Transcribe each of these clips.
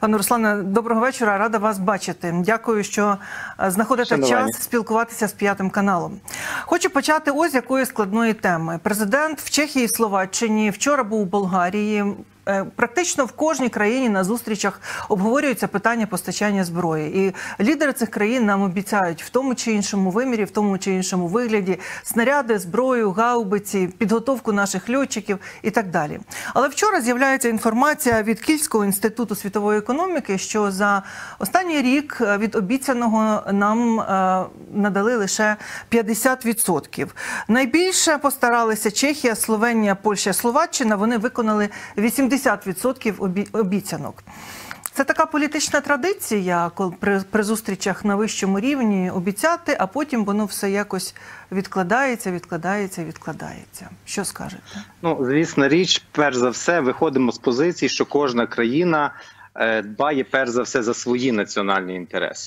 Пане Руслане, доброго вечора. Рада вас бачити. Дякую, що знаходите час спілкуватися з П'ятим каналом. Хочу почати ось з якої складної теми. Президент в Чехії і Словаччині, вчора був у Болгарії. Практично в кожній країні на зустрічах обговорюються питання постачання зброї. І лідери цих країн нам обіцяють в тому чи іншому вимірі, в тому чи іншому вигляді снаряди, зброю, гаубиці, підготовку наших льотчиків і так далі. Але вчора з'являється інформація від Київського інституту світової економіки, що за останній рік від обіцяного нам надали лише 50%. Найбільше постаралися Чехія, Словенія, Польща, Словаччина. Вони виконали 80% обіцянок. Це така політична традиція, коли при зустрічах на вищому рівні обіцяти, а потім воно все якось відкладається. Що скажете? Ну, звісно, річ, перш за все, виходимо з позиції, що кожна країна дбає перш за все за свої національні інтереси.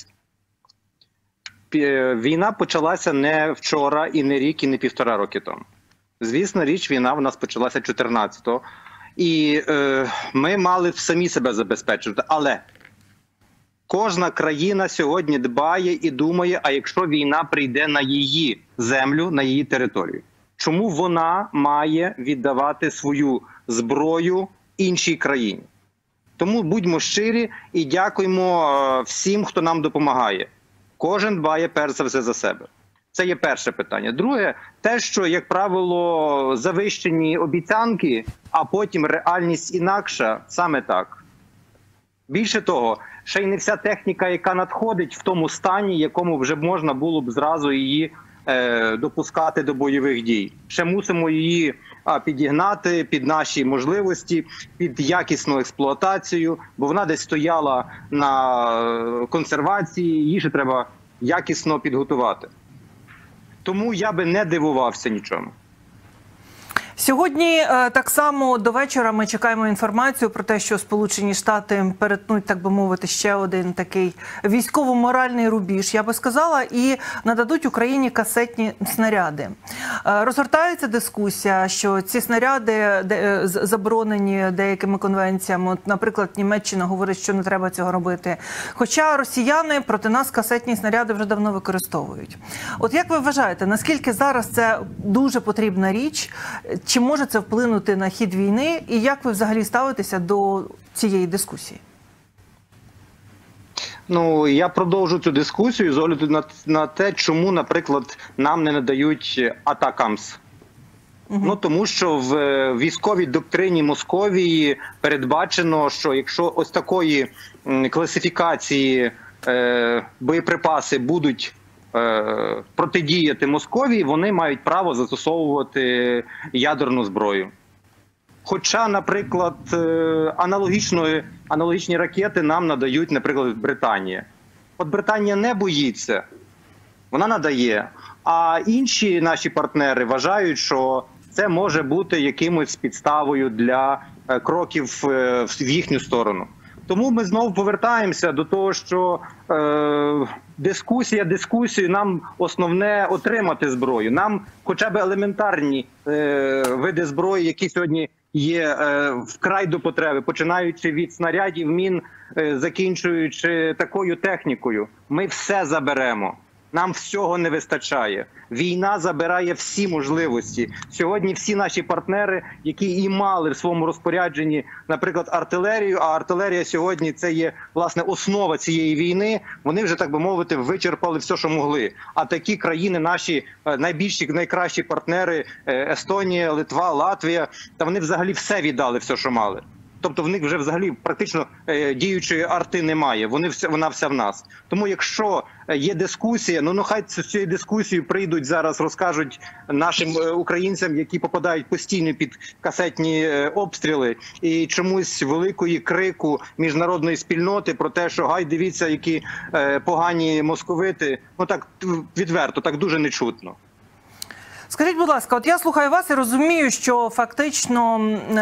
Війна почалася не вчора, і не рік, і не 1,5 роки тому. Звісно, річ, війна в нас почалася 14-го. І ми мали самі себе забезпечувати. Але кожна країна сьогодні дбає і думає, а якщо війна прийде на її землю, на її територію? Чому вона має віддавати свою зброю іншій країні? Тому будьмо щирі і дякуємо всім, хто нам допомагає. Кожен дбає перш за все за себе. Це є перше питання. Друге, те, що, як правило, завищені обіцянки, а потім реальність інакша, саме так. Більше того, ще й не вся техніка, яка надходить в тому стані, якому вже можна було б зразу її допускати до бойових дій. Ще мусимо її підігнати під наші можливості, під якісну експлуатацію, бо вона десь стояла на консервації, її ще треба якісно підготувати. Тому я би не дивувався нічому. Сьогодні так само до вечора ми чекаємо інформацію про те, що Сполучені Штати перетнуть, так би мовити, ще один такий військово-моральний рубіж, я би сказала, і нададуть Україні касетні снаряди. Розгортається дискусія, що ці снаряди заборонені деякими конвенціями. От, наприклад, Німеччина говорить, що не треба цього робити. Хоча росіяни проти нас касетні снаряди вже давно використовують. От як ви вважаєте, наскільки зараз це дуже потрібна річ? Чи може це вплинути на хід війни? І як ви взагалі ставитеся до цієї дискусії? Ну, я продовжу цю дискусію з огляду на те, чому, наприклад, нам не надають Атакамс. Ну, тому що в військовій доктрині Московії передбачено, що якщо ось такої класифікації боєприпаси будуть протидіяти Московії, вони мають право застосовувати ядерну зброю. Хоча, наприклад, аналогічні ракети нам надають, наприклад, Британія. От Британія не боїться, вона надає, а інші наші партнери вважають, що це може бути якимось підставою для кроків в їхню сторону. Тому ми знову повертаємося до того, що дискусію, нам основне отримати зброю. Нам хоча б елементарні види зброї, які сьогодні є вкрай до потреби, починаючи від снарядів, мін, закінчуючи такою технікою. Ми все заберемо. Нам всього не вистачає. Війна забирає всі можливості. Сьогодні всі наші партнери, які і мали в своєму розпорядженні, наприклад, артилерію, а артилерія сьогодні це є, власне, основа цієї війни, вони вже, так би мовити, вичерпали все, що могли. А такі країни, наші найбільші, найкращі партнери, Естонія, Литва, Латвія, та вони взагалі все віддали, все, що мали. Тобто в них вже взагалі практично діючої арти немає, вона вся в нас. Тому якщо є дискусія, ну хай з цією дискусією прийдуть зараз, розкажуть нашим українцям, які попадають постійно під касетні обстріли, і чомусь великої крику міжнародної спільноти про те, що гай, дивіться, які погані московити, ну так відверто, так дуже нечутно. Скажіть, будь ласка, от я слухаю вас і розумію, що фактично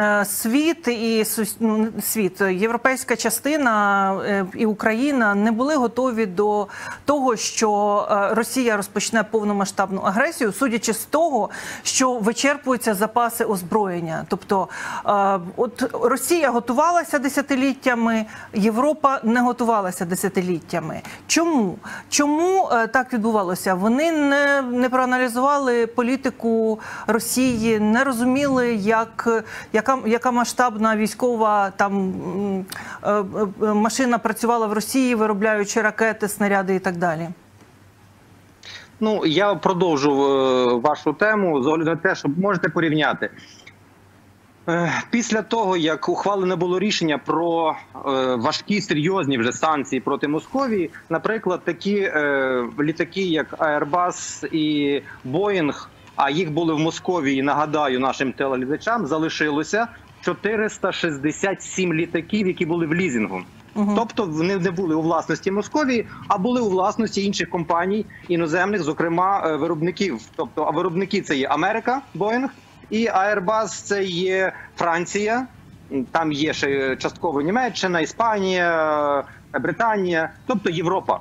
світ, європейська частина і Україна не були готові до того, що Росія розпочне повномасштабну агресію, судячи з того, що вичерпуються запаси озброєння. Тобто, от Росія готувалася десятиліттями, Європа не готувалася десятиліттями. Чому? Чому так відбувалося? Вони не проаналізували політику Росії, не розуміли, яка масштабна військова там машина працювала в Росії, виробляючи ракети, снаряди і так далі. Ну, я продовжу вашу тему з огляду на те, що можете порівняти. Після того, як ухвалене було рішення про важкі, серйозні вже санкції проти Московії, наприклад, такі літаки, як Airbus і Boeing, а їх були в Московії, нагадаю нашим телеглядачам, залишилося 467 літаків, які були в лізингу. Тобто вони не були у власності Московії, а були у власності інших компаній іноземних, зокрема виробників. Тобто, а виробники – це є Америка, Boeing, і Airbus – це є Франція, там є ще частково Німеччина, Іспанія, Британія, тобто Європа.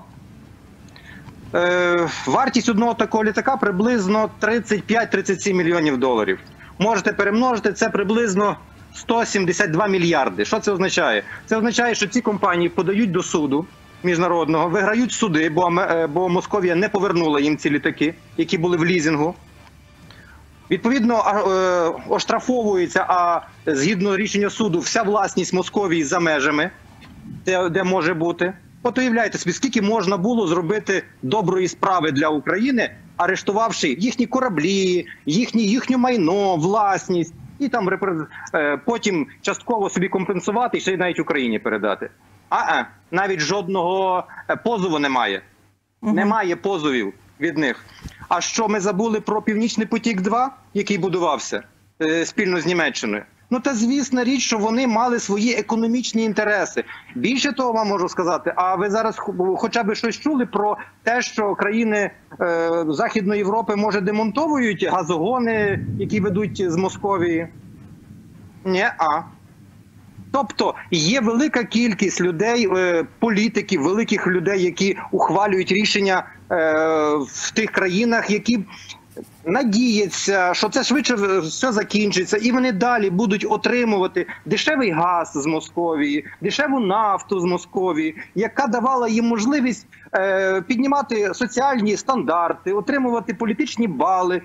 Вартість одного такого літака приблизно 35-37 мільйонів доларів. Можете перемножити, це приблизно 172 мільярди. Що це означає? Це означає, що ці компанії подають до суду міжнародного, виграють суди, бо Московія не повернула їм ці літаки, які були в лізингу. Відповідно, оштрафовується, а згідно рішення суду, вся власність Московії за межами, де може бути. От уявляєте собі, скільки можна було зробити доброї справи для України, арештувавши їхні кораблі, їхнє майно, власність, і там потім частково собі компенсувати і ще й навіть Україні передати. Навіть жодного позову немає. Немає позовів від них. А що, ми забули про Північний потік-2, який будувався спільно з Німеччиною? Ну, та звісна річ, що вони мали свої економічні інтереси. Більше того вам можу сказати, а ви зараз хоча б щось чули про те, що країни Західної Європи, може, демонтовують газогони, які ведуть з Московії? Ні-а. Тобто є велика кількість людей, політиків, великих людей, які ухвалюють рішення в тих країнах, які надіються, що це швидше все закінчиться, і вони далі будуть отримувати дешевий газ з Московії, дешеву нафту з Московії, яка давала їм можливість піднімати соціальні стандарти, отримувати політичні бали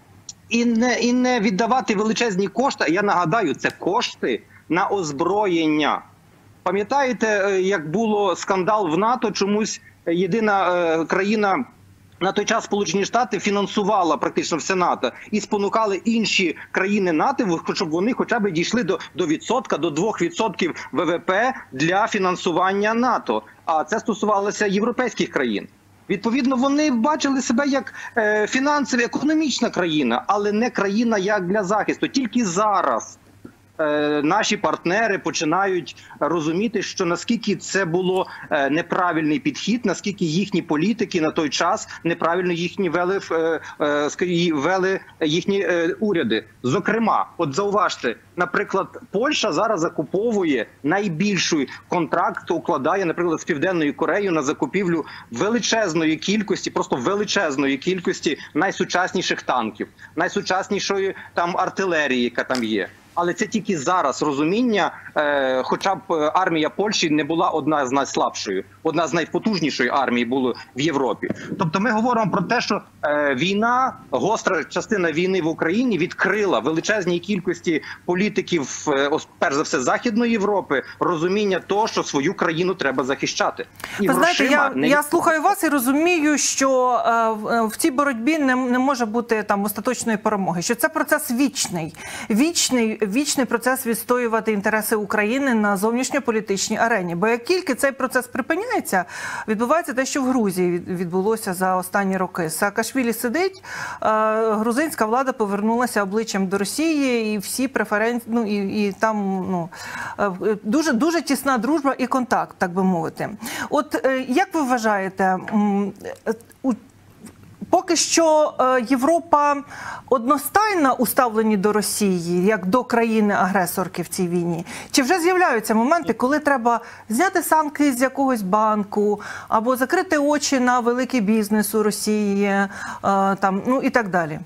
і не віддавати величезні кошти. Я нагадаю, це кошти на озброєння. Пам'ятаєте, як було скандал в НАТО, чомусь єдина країна на той час, Сполучені Штати, фінансувала практично все НАТО і спонукали інші країни НАТО, щоб вони хоча б дійшли до відсотка, до 2% ВВП для фінансування НАТО. А це стосувалося європейських країн. Відповідно, вони бачили себе як фінансова, економічна країна, але не країна як для захисту. Тільки зараз наші партнери починають розуміти, що наскільки це було неправильний підхід, наскільки їхні політики на той час неправильно вели їхні уряди. Зокрема, от зауважте, наприклад, Польща зараз закуповує найбільший контракт, укладає, наприклад, з Південною Кореєю на закупівлю величезної кількості, просто величезної кількості найсучасніших танків, найсучаснішої там артилерії, яка там є. Але це тільки зараз розуміння, хоча б армія Польщі не була одна з найслабшою, одна з найпотужнішої армій була в Європі. Тобто ми говоримо про те, що війна, гостра частина війни в Україні відкрила величезній кількості політиків, перш за все, Західної Європи, розуміння того, що свою країну треба захищати. І ви знаєте, я слухаю вас і розумію, що в цій боротьбі не може бути там остаточної перемоги, що це процес вічний процес відстоювати інтереси України на зовнішньополітичній арені. Бо як тільки цей процес припиняється, відбувається те, що в Грузії відбулося за останні роки. Саакашвілі сидить, грузинська влада повернулася обличчям до Росії, і всі преференції, і там дуже тісна дружба і контакт, так би мовити. От як ви вважаєте, Поки що Європа одностайна у ставленні до Росії, як до країни-агресорки в цій війні? Чи вже з'являються моменти, коли треба зняти санкції з якогось банку, або закрити очі на великий бізнес у Росії, ну і так далі?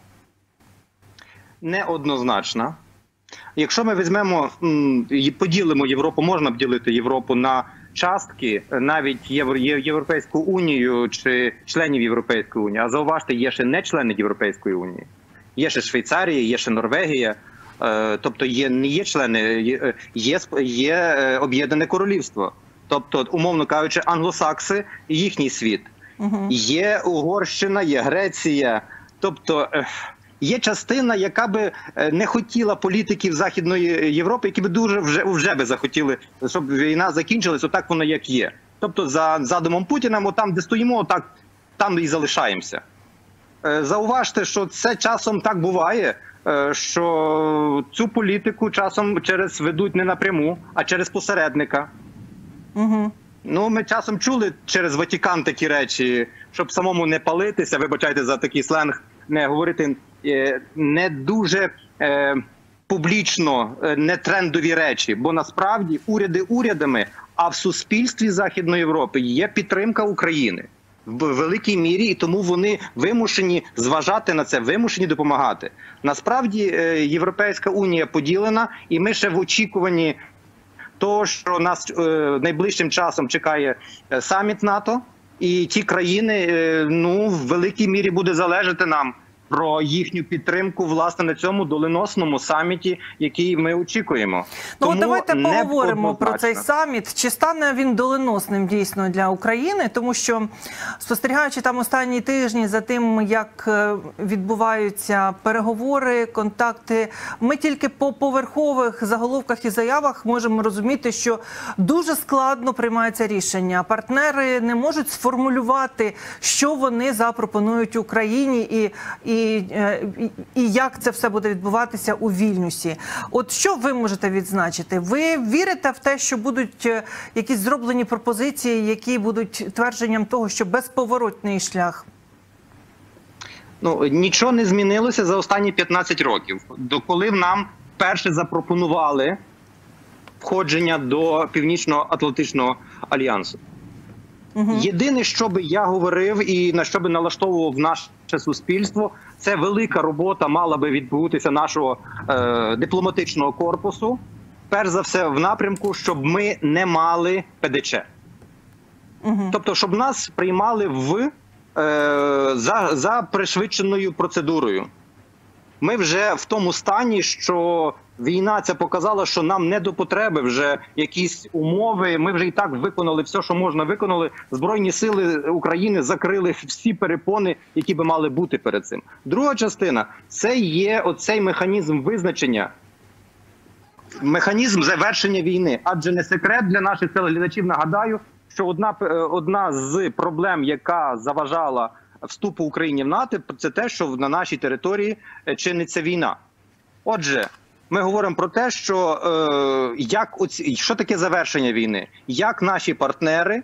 Неоднозначно. Якщо ми візьмемо і поділимо Європу, можна поділити Європу на частки, навіть Європейську Унію чи членів Європейської Унії. А зауважте, є ще не члени Європейської Унії. Є ще Швейцарія, є ще Норвегія. Тобто не є члени, є Об'єднане Королівство. Тобто, умовно кажучи, англосакси – їхній світ. Є Угорщина, є Греція. Тобто є частина, яка би не хотіла політиків Західної Європи, які би дуже вже би захотіли, щоб війна закінчилась, отак воно як є. Тобто за задумом Путіна, там, де стоїмо, там і залишаємося. Зауважте, що це часом так буває, що цю політику часом ведуть не напряму, а через посередника. Ну, ми часом чули через Ватикан такі речі, щоб самому не палитися, вибачайте за такий сленг, не говорити не дуже публічно, не трендові речі. Бо насправді уряди урядами, а в суспільстві Західної Європи є підтримка України в великій мірі, і тому вони вимушені зважати на це, вимушені допомагати. Насправді Європейська Унія поділена, і ми ще в очікуванні того, що нас найближчим часом чекає саміт НАТО, і ті країни, в великій мірі буде залежати нам про їхню підтримку, власне, на цьому доленосному саміті, який ми очікуємо. Ну, давайте поговоримо про цей саміт. Чи стане він доленосним дійсно для України? Тому що, спостерігаючи там останні тижні за тим, як відбуваються переговори, контакти, ми тільки по поверхових заголовках і заявах можемо розуміти, що дуже складно приймається рішення. Партнери не можуть сформулювати, що вони запропонують Україні і як це все буде відбуватися у Вільнюсі. От що ви можете відзначити? Ви вірите в те, що будуть якісь зроблені пропозиції, які будуть твердженням того, що безповоротний шлях? Ну, нічого не змінилося за останні 15 років. Доколи нам вперше запропонували входження до Північно-Атлантичного альянсу. Єдине, що би я говорив і на що би налаштовував наше суспільство, це велика робота мала би відбутися нашого дипломатичного корпусу, перш за все в напрямку, щоб ми не мали ПДЧ. Тобто, щоб нас приймали за пришвидшеною процедурою. Ми вже в тому стані, що війна ця показала, що нам не до потреби вже якісь умови. Ми вже і так виконали все, що можна виконали. Збройні сили України закрили всі перепони, які би мали бути перед цим. Друга частина – це є оцей механізм визначення, механізм завершення війни. Адже не секрет для наших телеглядачів, нагадаю, що одна з проблем, яка заважала вступу України в НАТО, це те, що на нашій території чиниться війна. Отже, ми говоримо про те, що що таке завершення війни, як наші партнери,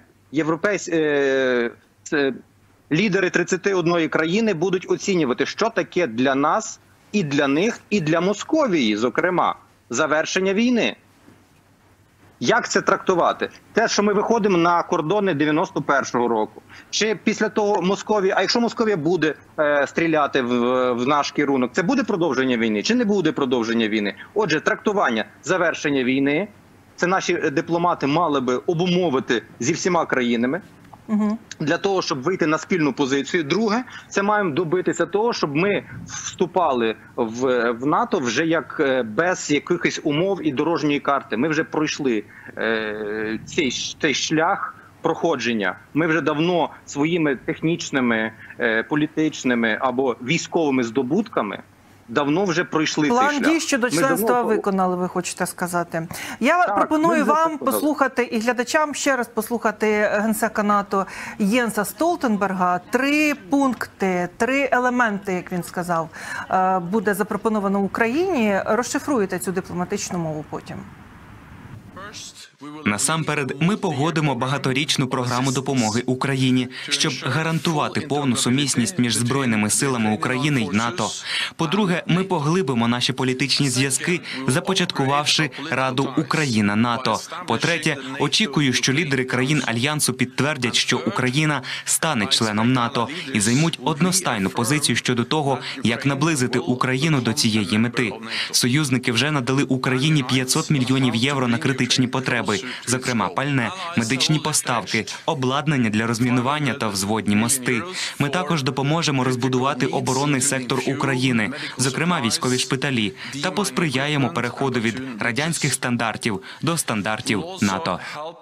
лідери 31 країни будуть оцінювати, що таке для нас і для них, і для Московії, зокрема, завершення війни. Як це трактувати? Те, що ми виходимо на кордони 91-го року. Чи після того Московія, а якщо Московія буде стріляти в наш керунок, це буде продовження війни чи не буде продовження війни? Отже, трактування завершення війни, це наші дипломати мали би обумовити зі всіма країнами, для того, щоб вийти на спільну позицію. Друге, це маємо добитися того, щоб ми вступали в НАТО вже як без якихось умов і дорожньої карти. Ми вже пройшли цей шлях проходження. Ми вже давно своїми технічними, політичними або військовими здобутками давно вже пройшли цей шлях. План дій щодо членства виконали, ви хочете сказати. Я пропоную вам послухати і глядачам ще раз послухати генсека НАТО Єнса Столтенберга. 3 пункти, 3 елементи, як він сказав, буде запропоновано Україні. Розшифруєте цю дипломатичну мову потім. Насамперед, ми погодимо багаторічну програму допомоги Україні, щоб гарантувати повну сумісність між Збройними силами України й НАТО. По-друге, ми поглибимо наші політичні зв'язки, започаткувавши Раду Україна-НАТО. По-третє, очікую, що лідери країн Альянсу підтвердять, що Україна стане членом НАТО і займуть одностайну позицію щодо того, як наблизити Україну до цієї мети. Союзники вже надали Україні 500 мільйонів євро на критичні потреби, зокрема пальне, медичні поставки, обладнання для розмінування та взводні мости. Ми також допоможемо розбудувати оборонний сектор України, зокрема військові шпиталі, та посприяємо переходу від радянських стандартів до стандартів НАТО.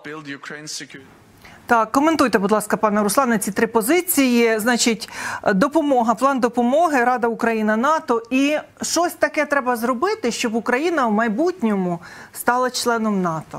Так, коментуйте, будь ласка, пане Руслане, ці три позиції. Значить, допомога, план допомоги, Рада Україна-НАТО. І щось таке треба зробити, щоб Україна в майбутньому стала членом НАТО.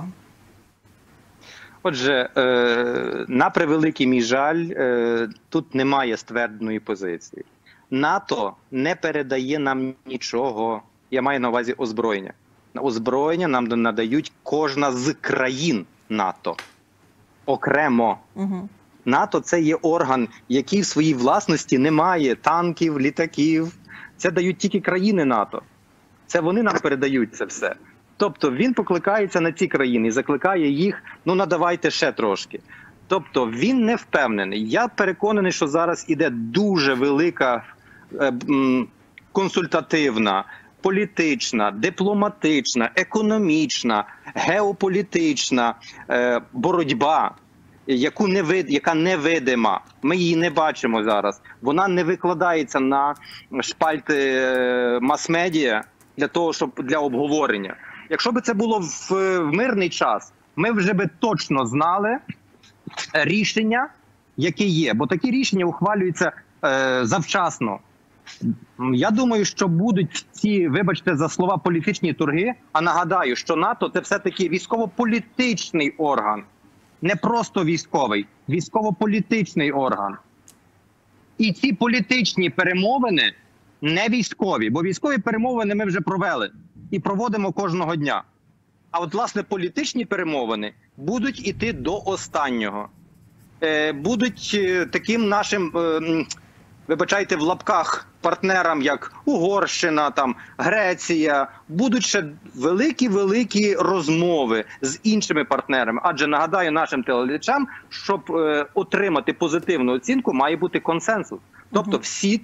Отже, на превеликий мій жаль, тут немає ствердженої позиції. НАТО не передає нам нічого, я маю на увазі озброєння. Озброєння нам надають кожна з країн НАТО. Окремо. НАТО – це є орган, який в своїй власності не має танків, літаків. Це дають тільки країни НАТО. Це вони нам передають це все. Тобто він покликається на ці країни і закликає їх, ну надавайте ще трошки. Тобто він не впевнений. Я переконаний, що зараз іде дуже велика консультативна, політична, дипломатична, економічна, геополітична боротьба, яка невидима. Ми її не бачимо зараз. Вона не викладається на шпальти мас-медіа для обговорення. Якщо б це було в мирний час, ми вже би точно знали рішення, яке є. Бо такі рішення ухвалюються завчасно. Я думаю, що будуть ці, вибачте за слова, політичні торги. А нагадаю, що НАТО – це все-таки військово-політичний орган. Не просто військовий, військово-політичний орган. І ці політичні перемовини не військові, бо військові перемовини ми вже провели і проводимо кожного дня. А от, власне, політичні перемовини будуть іти до останнього. Будуть таким нашим, вибачайте, в лапках партнерам, як Угорщина, там, Греція, будуть ще великі-великі розмови з іншими партнерами. Адже, нагадаю нашим телеглядачам, щоб отримати позитивну оцінку, має бути консенсус. Тобто всі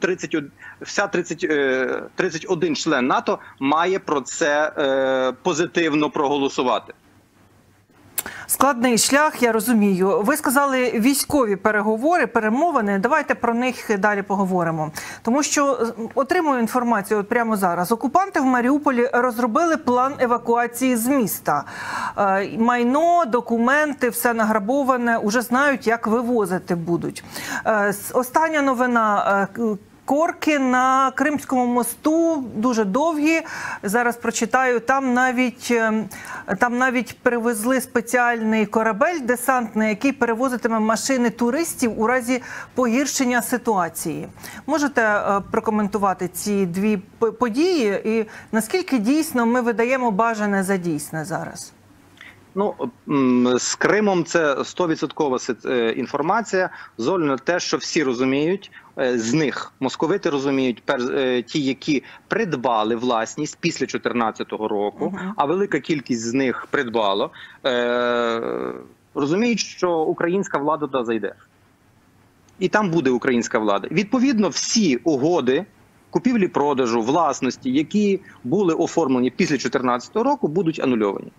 31 член НАТО має про це позитивно проголосувати. Складний шлях, я розумію. Ви сказали військові переговори, перемовини. Давайте про них далі поговоримо. Тому що отримую інформацію от прямо зараз. Окупанти в Маріуполі розробили план евакуації з міста. Майно, документи, все награбоване, уже знають, як вивозити будуть. Остання новина. Корки на Кримському мосту дуже довгі. Зараз прочитаю. Там навіть привезли спеціальний корабель десантний, який перевозитиме машини туристів у разі погіршення ситуації. Можете прокоментувати ці дві події і наскільки дійсно ми видаємо бажане за дійсне зараз? Ну, з Кримом це 100% інформація, з огляду на те, що всі розуміють, з них московити розуміють, ті, які придбали власність після 2014 року, а велика кількість з них придбало, розуміють, що українська влада туди зайде. І там буде українська влада. Відповідно, всі угоди купівлі-продажу, власності, які були оформлені після 2014 року, будуть анульовані.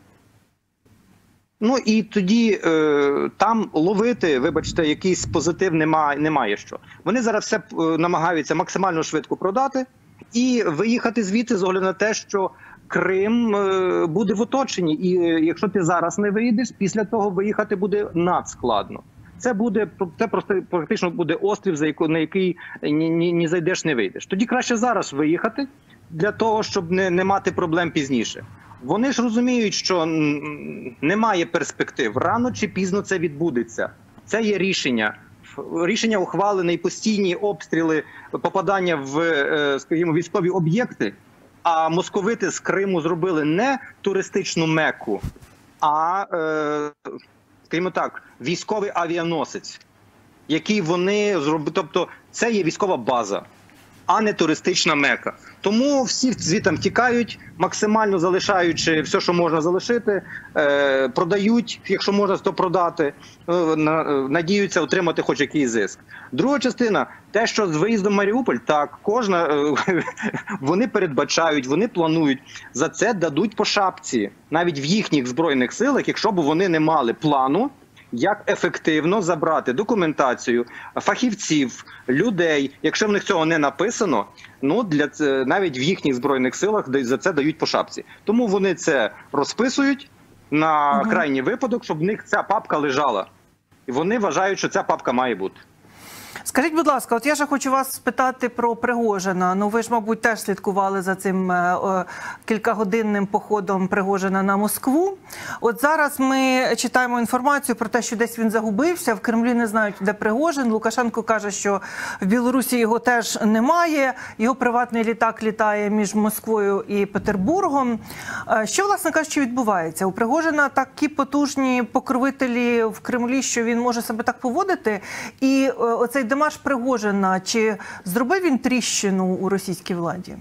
Ну і тоді там ловити, вибачте, якийсь позитив немає що. Вони зараз все намагаються максимально швидко продати і виїхати звідси з огляду на те, що Крим буде в оточенні. І якщо ти зараз не виїдеш, після того виїхати буде надскладно. Це просто практично буде острів, на який ні зайдеш, не вийдеш. Тоді краще зараз виїхати, для того, щоб не мати проблем пізніше. Вони ж розуміють, що немає перспектив. Рано чи пізно це відбудеться. Це є рішення. Рішення ухвалене і постійні обстріли, попадання в, скажімо, військові об'єкти. А московити з Криму зробили не туристичну Мекку, а, скажімо так, військовий авіаносець, який вони зробили. Тобто це є військова база, а не туристична мека. Тому всі звідти тікають, максимально залишаючи все, що можна залишити, продають, якщо можна, то продати, надіються отримати хоч якийсь зиск. Друга частина, те, що з виїздом в Маріуполь, так, вони передбачають, вони планують, за це дадуть по шапці, навіть в їхніх Збройних силах, якщо б вони не мали плану, як ефективно забрати документацію, фахівців, людей. Якщо в них цього не написано, ну навіть в їхніх Збройних силах за це дають по шапці. Тому вони це розписують на крайній випадок, щоб в них ця папка лежала. І вони вважають, що ця папка має бути. Скажіть, будь ласка, от я ж хочу вас спитати про Пригожина. Ну, ви ж, мабуть, теж слідкували за цим кількагодинним походом Пригожина на Москву. От зараз ми читаємо інформацію про те, що десь він загубився, в Кремлі не знають, де Пригожин. Лукашенко каже, що в Білорусі його теж немає. Його приватний літак літає між Москвою і Петербургом. Що, власне кажучи, відбувається? У Пригожина такі потужні покровителі в Кремлі, що він може себе так поводити? І оцей демарш Пригожина, чи зробив він тріщину у російській владі?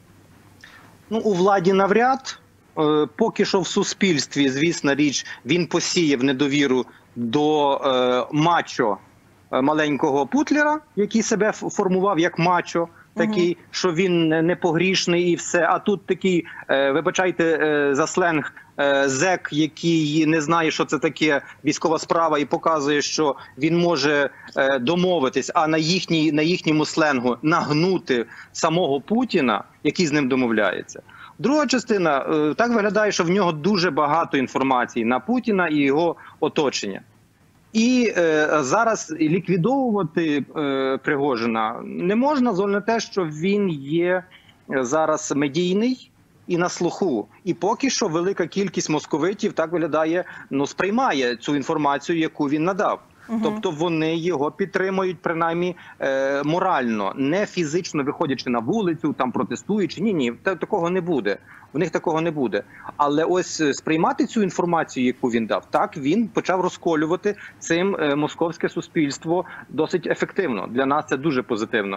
Ну, у владі навряд. Поки що в суспільстві, звісно річ, він посіяв недовіру до мачо маленького Путлера, який себе формував як мачо, такий, що він непогрішний і все. А тут такий, вибачайте за сленг, зек, який не знає, що це таке військова справа, і показує, що він може домовитись, а на їхньому сленгу нагнути самого Путіна, який з ним домовляється. Друга частина, так виглядає, що в нього дуже багато інформації на Путіна і його оточення. І зараз ліквідовувати Пригожина не можна, з огляду на те, що він є зараз медійний і на слуху. І поки що велика кількість московитів, так виглядає, ну, сприймає цю інформацію, яку він надав. Тобто вони його підтримують, принаймні, морально, не фізично виходячи на вулицю, там протестуючи. Ні, такого не буде. В них такого не буде. Але ось сприймати цю інформацію, яку він дав, так, він почав розколювати цим московське суспільство досить ефективно. Для нас це дуже позитивно.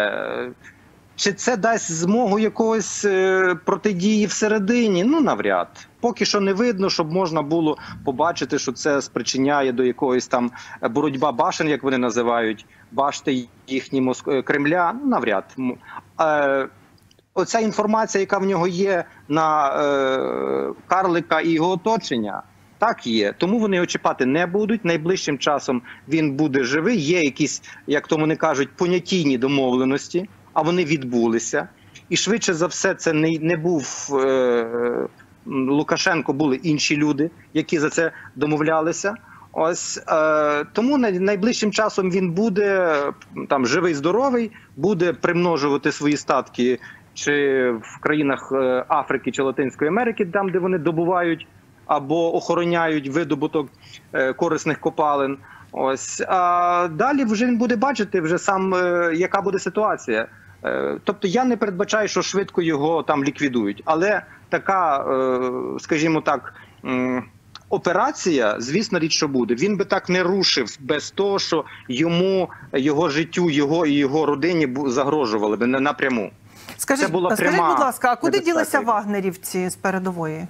Чи це дасть змогу якогось протидії всередині? Ну, навряд. Поки що не видно, щоб можна було побачити, що це спричиняє до якоїсь там боротьба башен, як вони називають, башти їхні Кремля. Ну, навряд. Оця інформація, яка в нього є на Карлика і його оточення, так є. Тому вони його чіпати не будуть. Найближчим часом він буде живий. Є якісь, як то вони кажуть, понятійні домовленості, а вони відбулися. І швидше за все це не був Лукашенко, були інші люди, які за це домовлялися. Ось тому найближчим часом він буде там живий, здоровий, буде примножувати свої статки чи в країнах Африки чи Латинської Америки, там, де вони добувають або охороняють видобуток корисних копалин. Ось, а далі вже він буде бачити вже сам, яка буде ситуація. Тобто я не передбачаю, що швидко його там ліквідують. Але така, скажімо так, операція, звісно річ, що буде. Він би так не рушив без того, що йому, його життю, його і його родині загрожували би напряму. Скажіть, будь ласка, а куди ділися вагнерівці з передової?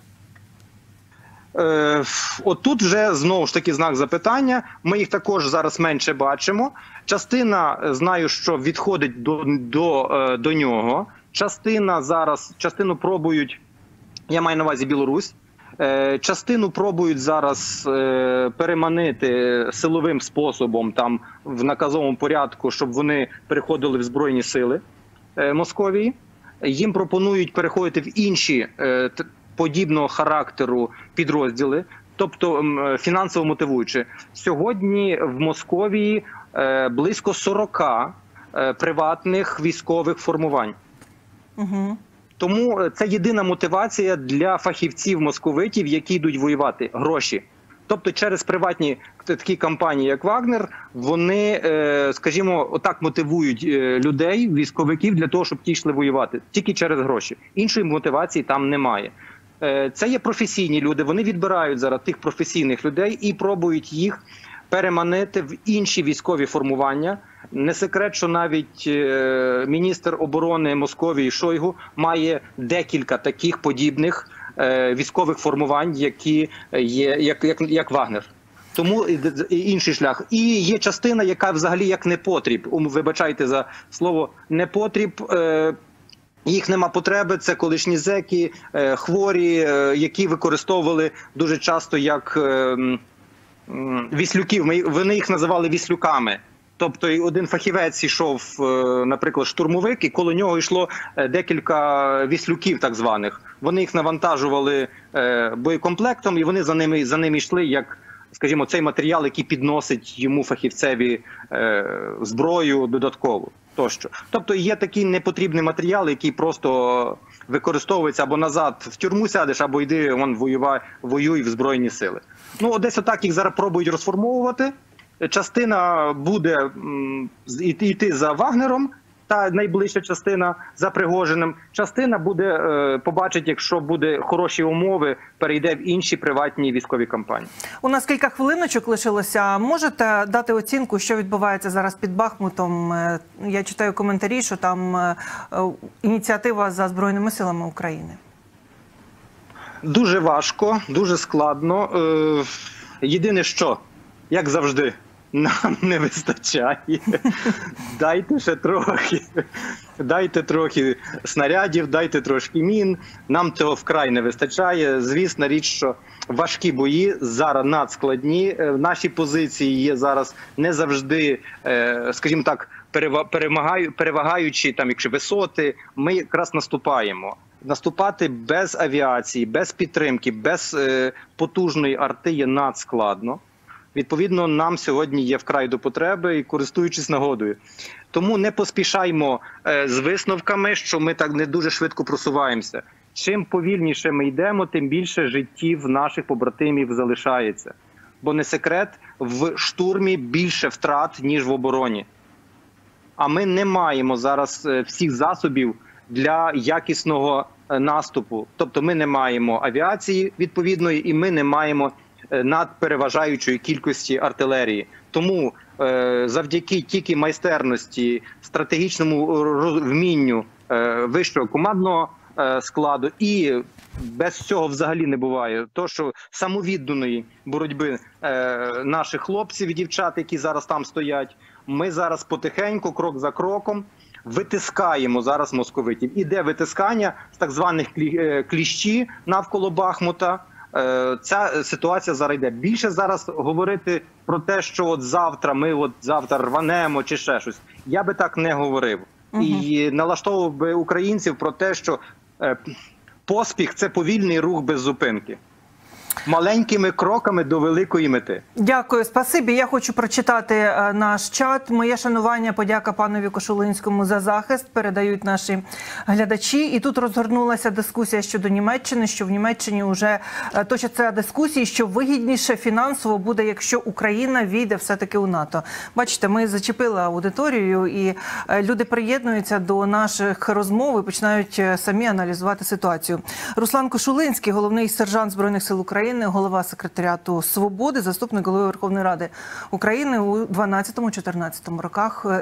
Отут вже знову ж таки знак запитання. Ми їх також зараз менше бачимо. Частина, знаю, що відходить до нього. Частину пробують, я маю на увазі Білорусь, частину пробують зараз переманити силовим способом, там в наказовому порядку, щоб вони переходили в Збройні сили Московії. Їм пропонують переходити в інші подібного характеру підрозділи, тобто фінансово мотивуючи. Сьогодні в Московії близько 40 приватних військових формувань. Тому це єдина мотивація для фахівців-московитів, які йдуть воювати – гроші. Тобто через приватні такі компанії, як Вагнер, вони, скажімо, отак мотивують людей, військовиків, для того, щоб ті йшли воювати. Тільки через гроші. Іншої мотивації там немає. Це є професійні люди, вони відбирають зараз тих професійних людей і пробують їх переманити в інші військові формування. Не секрет, що навіть міністр оборони Московії Шойгу має декілька таких подібних військових формувань, які є, як Вагнер. Тому інший шлях. І є частина, яка взагалі як непотріб. Вибачайте за слово непотріб. Їх нема потреби, це колишні зеки, хворі, які використовували дуже часто як віслюків. Вони їх називали віслюками. Тобто один фахівець йшов, наприклад, штурмовик, і коло нього йшло декілька віслюків так званих. Вони їх навантажували боєкомплектом, і вони за ними йшли, як, скажімо, цей матеріал, який підносить йому фахівцеві зброю додаткову. Тощо. Тобто є такий непотрібний матеріал, який просто використовується або назад в тюрму сядеш, або йди воюй в Збройні сили. Ну, десь отак їх зараз пробують розформовувати. Частина буде йти за Вагнером, та найближча частина за Пригожиним. Частина буде, побачить, якщо буде хороші умови, перейде в інші приватні військові компанії. У нас кілька хвилиночок лишилося. Можете дати оцінку, що відбувається зараз під Бахмутом? Я читаю коментарі, що там ініціатива за Збройними силами України. Дуже важко, дуже складно. Єдине що, як завжди, нам не вистачає. Дайте ще трохи. Дайте трохи снарядів, дайте трошки мін. Нам цього вкрай не вистачає. Звісно, річ, що важкі бої зараз надскладні. Наші позиції є зараз не завжди, скажімо так, перевагаючи, там, якщо висоти, ми якраз наступаємо. Наступати без авіації, без підтримки, без потужної арти є надскладно. Відповідно, нам сьогодні є вкрай до потреби і користуючись нагодою. Тому не поспішаймо з висновками, що ми так не дуже швидко просуваємося. Чим повільніше ми йдемо, тим більше життів наших побратимів залишається. Бо не секрет, в штурмі більше втрат, ніж в обороні. А ми не маємо зараз всіх засобів для якісного наступу. Тобто ми не маємо авіації відповідної і ми не маємо надпереважаючої кількості артилерії. Тому завдяки тільки майстерності, стратегічному вмінню вищого командного складу і без цього взагалі не буває. То, що самовідданої боротьби наших хлопців і дівчат, які зараз там стоять, ми зараз потихеньку, крок за кроком, витискаємо зараз московитів. Іде витискання з так званих кліщі навколо Бахмута. Ця ситуація зараз йде. Більше зараз говорити про те, що от завтра ми завтра рванемо чи ще щось. Я би так не говорив. І налаштовував би українців про те, що поспіх – це повільний рух без зупинки. Маленькими кроками до великої мети. Дякую, спасибі. Я хочу прочитати наш чат. Моє шанування, подяка панові Кошулинському за захист, передають наші глядачі. І тут розгорнулася дискусія щодо Німеччини, що в Німеччині вже точаться дискусії, що вигідніше фінансово буде, якщо Україна війде все-таки у НАТО. Бачите, ми зачепили аудиторію, і люди приєднуються до наших розмов і починають самі аналізувати ситуацію. Руслан Кошулинський, головний сержант Збройних сил України, голова секретаріату «Свободи», заступник голови Верховної Ради України у 12-14 роках.